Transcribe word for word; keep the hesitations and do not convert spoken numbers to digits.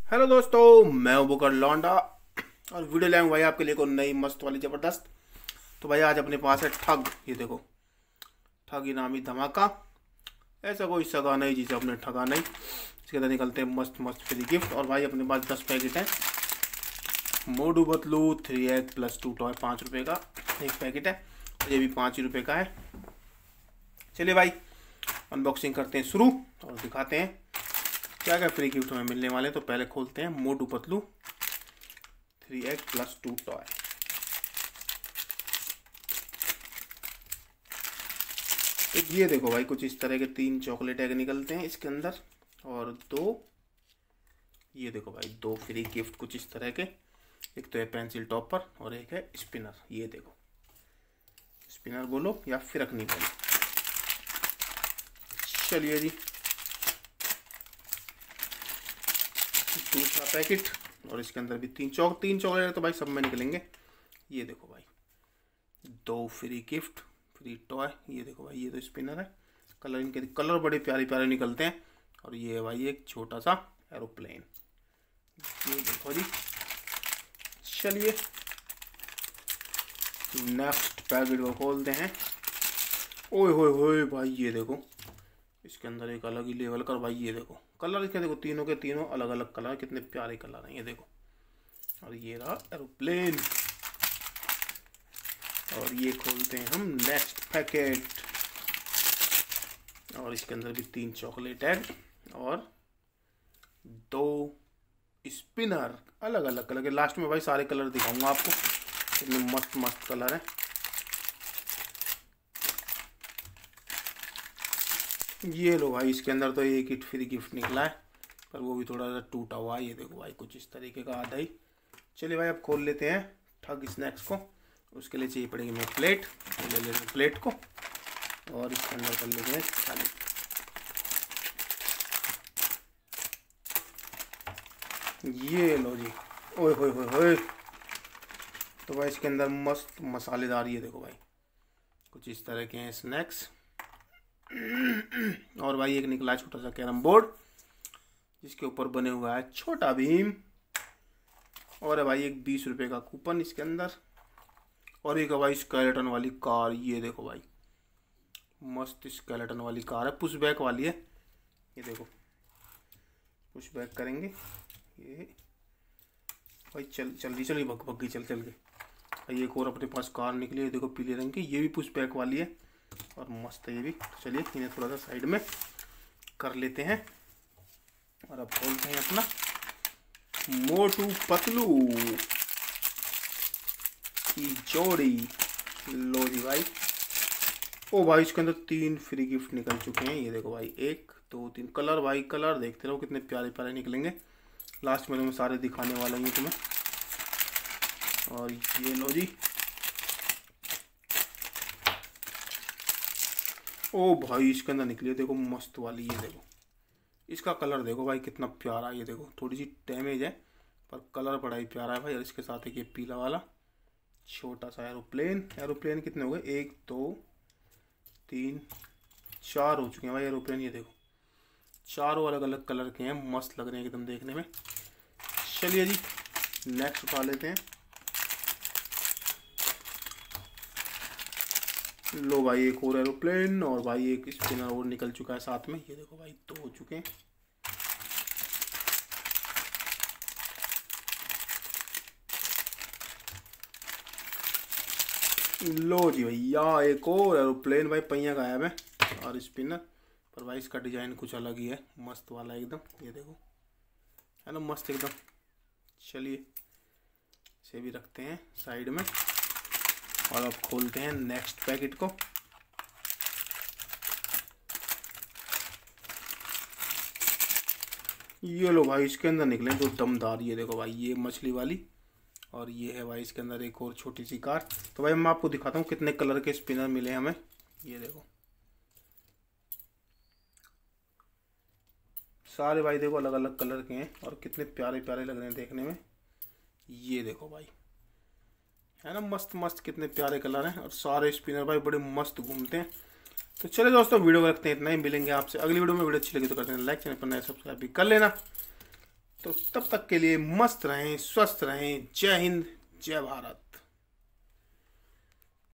Hello दोस्तों, मैं हूं बुकर लौंडा और वीडियो लाऊं भाई आपके लिए को नई मस्त वाली ज़बरदस्त। तो भाई आज अपने पास है ठग। ये देखो, ठग इनामी धमाका। ऐसा कोई सगा नहीं जिसे अपने ठगा नहीं। इसके अंदर निकलते हैं मस्त मस्त फ्री गिफ्ट। और भाई अपने पास दस पैकेट हैं। Motu Patlu three X plus two toy पाँच रुपये का एक पैकेट है। और ये भी पाँच ही रुपये का है। चलिए भाई अनबॉक्सिंग करते हैं शुरू और दिखाते हैं क्या क्या फ्री गिफ्ट हमें मिलने वाले हैं। तो पहले खोलते हैं Motu Patlu three X plus two toy. तो ये देखो भाई, कुछ इस तरह के तीन चॉकलेट एग निकलते हैं इसके अंदर। और दो, ये देखो भाई, दो फ्री गिफ्ट कुछ इस तरह के। एक तो है पेंसिल टॉपर और एक है स्पिनर। ये देखो, स्पिनर बोलो या फिरकनी बोलो। चलिए जी, दूसरा पैकेट। और इसके अंदर भी तीन चौक तीन चॉकलेट तो भाई सब में निकलेंगे। ये देखो भाई, दो फ्री गिफ्ट फ्री टॉय। ये देखो भाई, ये तो स्पिनर है। कलर इनके कलर बड़े प्यारे प्यारे निकलते हैं। और ये है भाई एक छोटा सा एरोप्लेन। ये देखो जी। चलिए नेक्स्ट पैकेट को खोलते हैं। ओए होए होए भाई, ये देखो, इसके अंदर एक अलग ही लेवल का। भाई ये देखो कलर, इसके देखो तीनों के तीनों अलग अलग कलर, कितने प्यारे कलर हैं ये देखो। और ये रहा एरोप्लेन। और ये खोलते हैं हम नेक्स्ट पैकेट। और इसके अंदर भी तीन चॉकलेट है और दो स्पिनर अलग अलग कलर के। लास्ट में भाई सारे कलर दिखाऊंगा आपको, कितने मस्त मस्त कलर हैं। ये लो भाई, इसके अंदर तो एक ही फ्री गिफ्ट निकला है, पर वो भी थोड़ा सा टूटा हुआ है। ये देखो भाई, कुछ इस तरीके का आधा ही। चलिए भाई अब खोल लेते हैं ठग स्नैक्स को। उसके लिए चाहिए पड़ेगी मैं प्लेट। तो ले लेते हैं प्लेट को और इसके अंदर कर लेते हैं खाली। ये लो जी। ओए होए होए होए। तो भाई इसके अंदर मस्त मसालेदार, ये देखो भाई, कुछ इस तरह के हैं स्नैक्स। और भाई एक निकला छोटा सा कैरम बोर्ड जिसके ऊपर बने हुआ है छोटा भीम। और है भाई एक बीस रुपए का कूपन इसके अंदर। और एक है भाई स्केलेटन वाली कार। ये देखो भाई, मस्त स्केलेटन वाली कार है, पुश बैक वाली है। ये देखो, पुश बैक करेंगे ये भाई, चल चल रही चल भग भग गई चल चल के भाई। एक और अपने पास कार निकली है, देखो पीले रंग की, ये भी पुश बैक वाली है और मस्त है ये भी। तो चलिए इन्हें थोड़ा सा साइड में कर लेते हैं और अब खोलते हैं अपना मोटू पतलू की जोड़ी। लो जी भाई। ओ भाई, इसके अंदर तीन फ्री गिफ्ट निकल चुके हैं। ये देखो भाई, एक दो तीन कलर। भाई कलर देखते रहो कितने प्यारे प्यारे निकलेंगे। लास्ट में मैं सारे दिखाने वाला हूँ तुम्हें। और ये लो जी। ओ भाई, इसके अंदर निकली है देखो मस्त वाली। ये देखो, इसका कलर देखो भाई कितना प्यारा है। ये देखो थोड़ी सी डैमेज है पर कलर बड़ा ही प्यारा है भाई। और इसके साथ एक ये पीला वाला छोटा सा एरोप्लेन। एरोप्लेन कितने हो गए? एक दो तीन चार हो चुके हैं भाई एरोप्लेन। ये देखो चारों अलग अलग कलर के हैं, मस्त लग रहे हैं एकदम देखने में। चलिए जी नेक्स्ट उठा लेते हैं। लो भाई, एक और एरोप्लेन और भाई एक स्पिनर और निकल चुका है साथ में। ये देखो भाई, दो हो चुके हैं। लो जी भैया, एक और एरोप्लेन। भाई पहिया गायब है और स्पिनर, पर भाई इसका डिजाइन कुछ अलग ही है, मस्त वाला एकदम। ये देखो है ना, मस्त एकदम। चलिए इसे भी रखते हैं साइड में और अब खोलते हैं नेक्स्ट पैकेट को। ये लो भाई, इसके अंदर निकले दो दमदार। ये देखो भाई, ये मछली वाली और ये है भाई इसके अंदर एक और छोटी सी कार। तो भाई मैं आपको दिखाता हूँ कितने कलर के स्पिनर मिले हमें। ये देखो सारे भाई देखो अलग अलग कलर के हैं और कितने प्यारे प्यारे लग रहे हैं देखने में। ये देखो भाई, है ना मस्त मस्त, कितने प्यारे कलर हैं। और सारे स्पिनर भाई बड़े मस्त घूमते हैं। तो चले दोस्तों, वीडियो को रखते हैं इतना ही। मिलेंगे आपसे अगली वीडियो में। वीडियो अच्छी लगी तो करते हैं लाइक, चैनल पर नए सब्सक्राइब भी कर लेना। तो तब तक के लिए मस्त रहें, स्वस्थ रहें। जय हिंद, जय भारत।